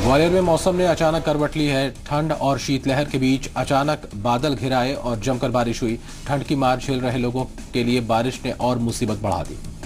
ग्वालियर में मौसम ने अचानक करवट ली है। ठंड और शीतलहर के बीच अचानक बादल घिर आए और जमकर बारिश हुई। ठंड की मार झेल रहे लोगों के लिए बारिश ने और मुसीबत बढ़ा दी।